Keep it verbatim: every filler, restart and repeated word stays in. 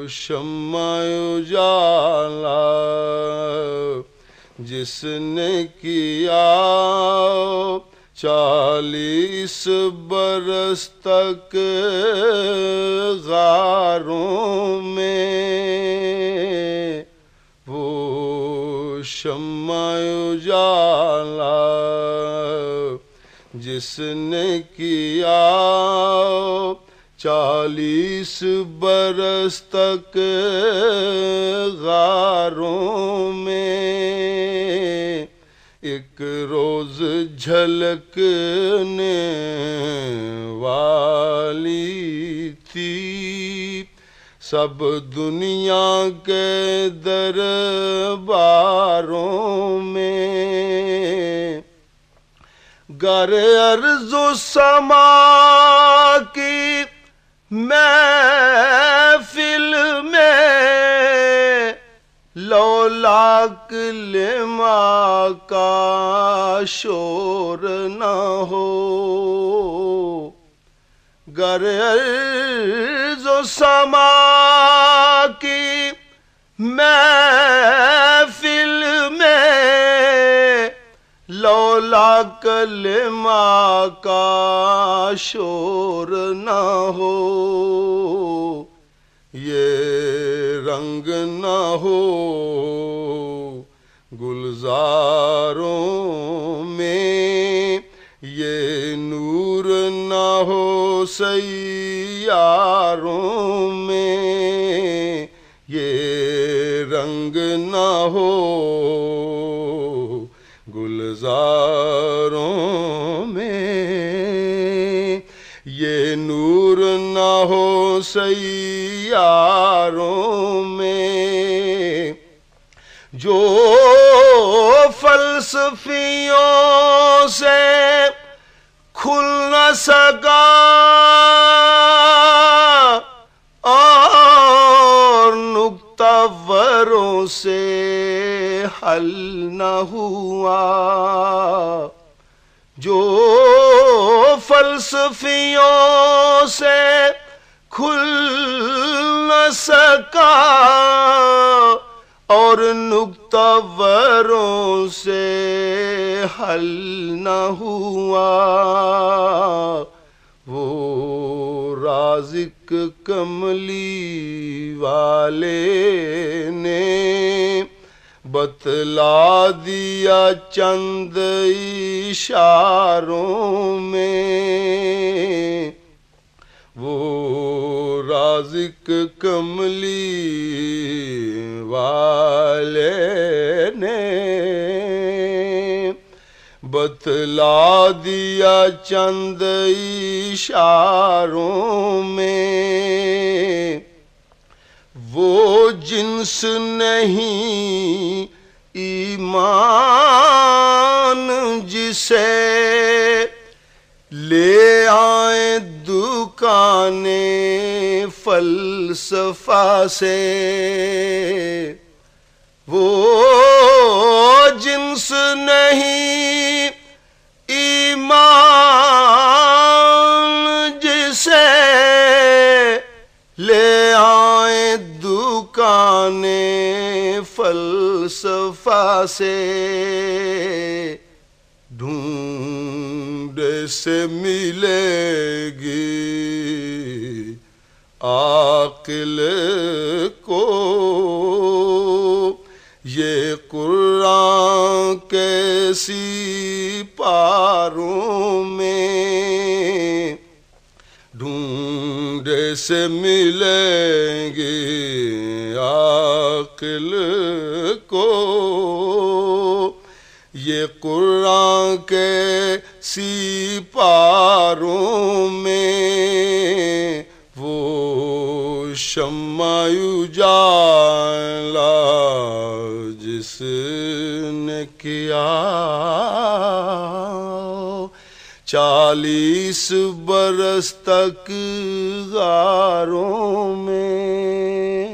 شمع اجالا جس نے کیا چالیس برس تک غاروں میں، وہ شمع اجالا جس نے کیا چالیس برس تک غاروں میں، ایک روز جھلکنے والی تھی سب دنیا کے درباروں میں، گر ارض و سما کی محفل میں لولاک لما کا شور نہ ہو، گر ارض و سما کی محفل میں لولا کلمہ کا شور نہ ہو، یہ رنگ نہ ہو گلزاروں میں، یہ نور نہ ہو سیاروں میں، یہ رنگ نہ ہو گلزاروں میں، یہ نور نہ ہو سیاروں میں، جو فلسفیوں سے کھل نہ سکا اور نکتہ وروں سے حل نہ ہوا، جو فلسفیوں سے کھل نہ سکا اور نکتہ وروں سے حل نہ ہوا، وہ رازق کملی والے نے بتلا دیا چند اشاروں میں، وہ رازق کملی والے نے بتلا دیا چند اشاروں میں، وہ جنس نہیں ایمان جسے لے آئیں دکان فلسفہ سے، وہ جنس نہیں ایمان جسے لے آئیں دکان فلسفہ سے، ڈھونڈے سے ملے گی عاقل کو یہ قرآن کے سپاروں میں، ڈھونڈے سے ملیں گے عاقل کو یہ قرآن کے سپاروں میں، وہ شمع اجالا جس نے کیا چالیس برس تک غاروں میں۔